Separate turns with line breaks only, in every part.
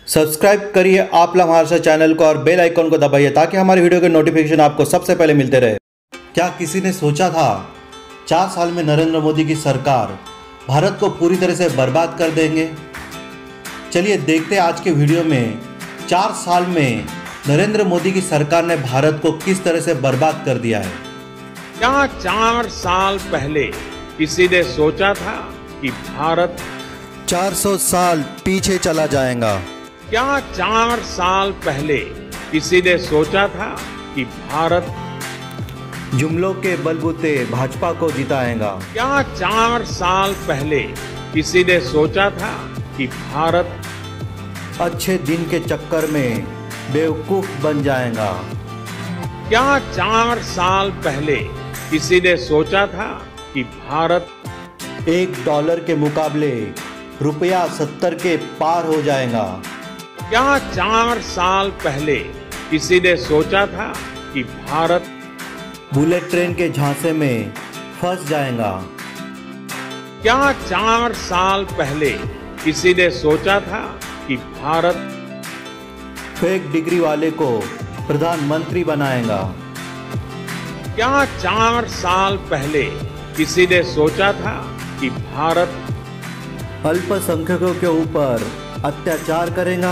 Subscribe करिए आप लम्हा चैनल को और बेल आइकन को दबाइए ताकि हमारे वीडियो के नोटिफिकेशन आपको सबसे पहले मिलते रहे। क्या किसी ने सोचा था 4 साल में नरेंद्र मोदी की सरकार भारत को पूरी तरह से बर्बाद कर देंगे? चलिए देखते हैं आज के वीडियो में 4 साल में नरेंद्र मोदी की सरकार ने भारत को किस तरह से बर्बाद कर दिया है।
क्या 4 साल पहले किसी ने सोचा था कि भारत
400 साल पीछे चला जाएगा?
क्या 4 साल पहले किसी ने सोचा था कि भारत
जुमलों के बलबूते भाजपा को जिताएगा?
क्या 4 साल पहले किसी ने सोचा था कि भारत
अच्छे दिन के चक्कर में बेवकूफ बन जाएगा?
क्या 4 साल पहले किसी ने सोचा था कि भारत
$1 के मुकाबले रुपया 70 के पार हो जाएगा?
क्या 4 साल पहले किसी ने सोचा था कि भारत
बुलेट ट्रेन के झांसे में फंस जाएगा?
क्या 4 साल पहले किसी ने सोचा था कि भारत
फेक डिग्री वाले को प्रधानमंत्री बनाएगा?
क्या 4 साल पहले किसी ने सोचा था कि भारत
अल्पसंख्यकों के ऊपर अत्याचार करेगा?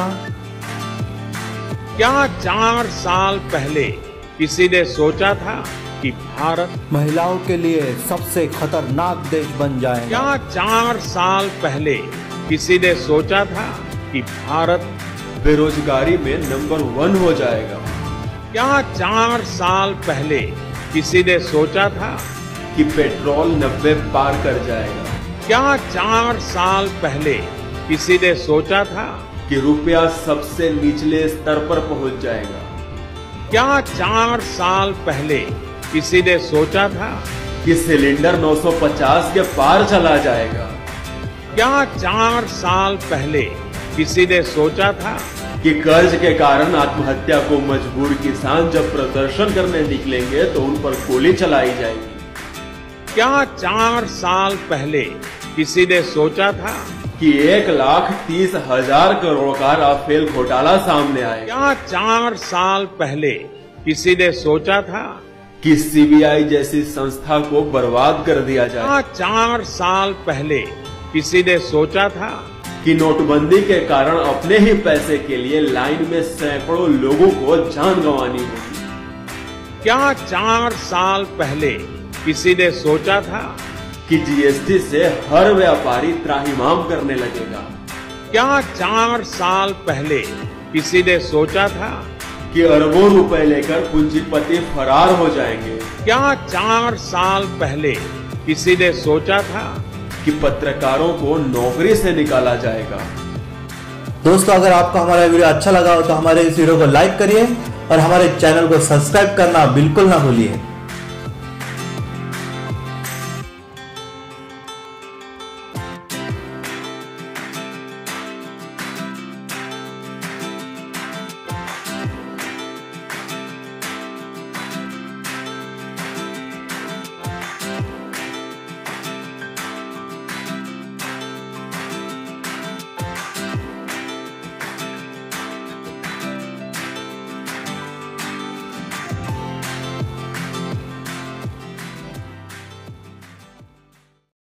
क्या 4 साल पहले किसी ने सोचा था कि भारत
महिलाओं के लिए सबसे खतरनाक देश बन जाएगा?
क्या 4 साल पहले किसी ने सोचा था कि भारत
बेरोजगारी में नंबर 1 हो जाएगा?
क्या 4 साल पहले किसी ने सोचा था
कि पेट्रोल 90 पार कर जाएगा?
क्या 4 साल पहले किसी ने सोचा था
कि रुपया सबसे निचले स्तर पर पहुंच जाएगा?
क्या 4 साल पहले किसी ने सोचा था
कि सिलेंडर 950 के पार चला जाएगा?
क्या 4 साल पहले किसी ने सोचा था
कि कर्ज के कारण आत्महत्या को मजबूर किसान जब प्रदर्शन करने निकलेंगे तो उन पर गोली चलाई जाएगी?
क्या 4 साल पहले किसी ने सोचा था
कि 1,30,000 करोड़ का राफेल घोटाला सामने आएगा?
क्या 4 साल पहले किसी ने सोचा था
कि सीबीआई जैसी संस्था को बर्बाद कर दिया जाए?
क्या 4 साल पहले किसी ने सोचा था
कि नोटबंदी के कारण अपने ही पैसे के लिए लाइन में सैकड़ों लोगों को जान गंवानी होगी?
क्या 4 साल पहले किसी ने सोचा था
कि जीएसटी से हर व्यापारी त्राहिमाम करने लगेगा?
क्या 4 साल पहले किसी ने सोचा था
कि अरबों रुपए लेकर पूंजीपति फरार हो जाएंगे?
क्या 4 साल पहले किसी ने सोचा था
कि पत्रकारों को नौकरी से निकाला जाएगा?
दोस्तों, अगर आपको हमारा वीडियो अच्छा लगा हो तो हमारे इस वीडियो को लाइक करिए और हमारे चैनल को सब्सक्राइब करना बिल्कुल ना भूलिए।